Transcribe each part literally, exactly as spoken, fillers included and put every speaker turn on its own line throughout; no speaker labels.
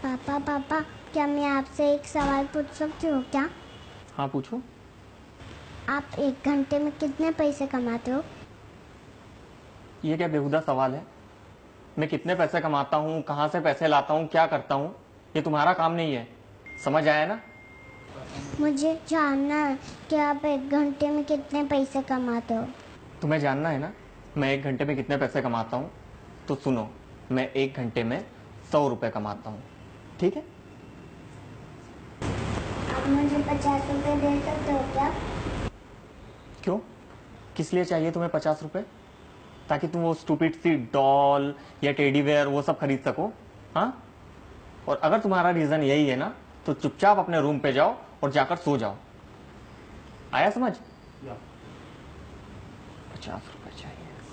पापा पापा क्या मैं आपसे एक सवाल पूछ सकती हूँ क्या?
हाँ पूछो।
आप एक घंटे में कितने पैसे कमाते हो?
ये क्या बेहुदा सवाल है? मैं कितने पैसे कमाता हूँ, कहाँ से पैसे लाता हूँ, क्या करता हूँ, ये तुम्हारा काम नहीं है। समझ आया ना?
मुझे जानना है कि आप एक घंटे में कितने पैसे कमाते हो।
तुम्हें जानना है ना मैं एक घंटे में कितने पैसे कमाता हूँ? तो सुनो, मैं एक घंटे में सौ रुपये कमाता हूँ, ठीक है?
आप मुझे पचास रुपए दे सकते हो क्या?
क्यों? किस लिए चाहिए तुम्हें पचास रुपये? ताकि तुम वो स्टूपिड सी डॉल या टेडी बेयर वो सब खरीद सको? हाँ? और अगर तुम्हारा रीजन यही है ना तो चुपचाप अपने रूम पे जाओ और जाकर सो जाओ। आया समझ? पचास रुपये चाहिए।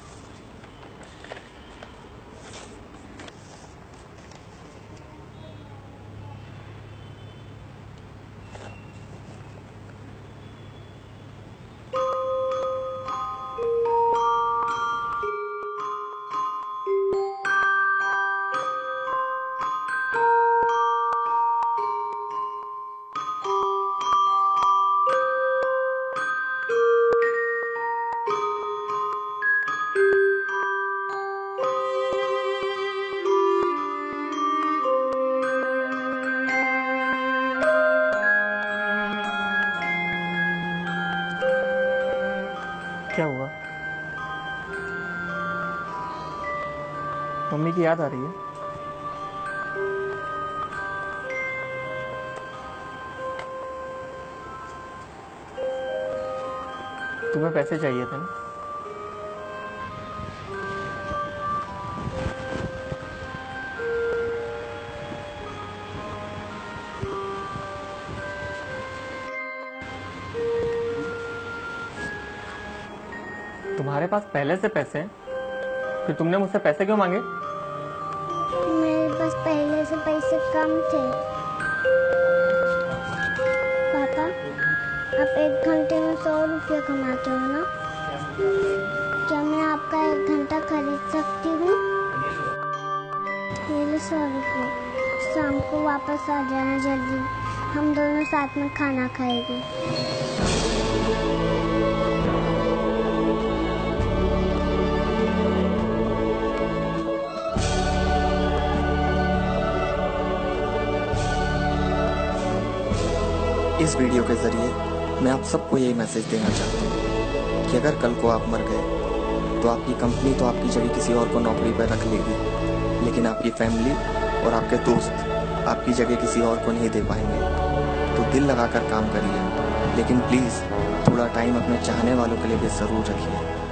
क्या हुआ? मम्मी की याद आ रही है? तुम्हें पैसे चाहिए थे ना? तुम्हारे पास पहले से पैसे हैं, फिर तुमने मुझसे पैसे क्यों मांगे?
मेरे पास पहले से पैसे कम थे। पापा आप एक घंटे में सौ रुपये कमाते हो ना? क्या मैं आपका एक घंटा खरीद सकती हूँ? मेरे सौ रुपये। शाम को वापस आ जाना जल्दी, हम दोनों साथ में खाना खाएंगे।
इस वीडियो के ज़रिए मैं आप सबको यही मैसेज देना चाहता हूँ कि अगर कल को आप मर गए तो आपकी कंपनी तो आपकी जगह किसी और को नौकरी पर रख लेगी, लेकिन आपकी फैमिली और आपके दोस्त आपकी जगह किसी और को नहीं दे पाएंगे। तो दिल लगाकर काम करिए, लेकिन प्लीज़ थोड़ा टाइम अपने चाहने वालों के लिए भी ज़रूर रखिए।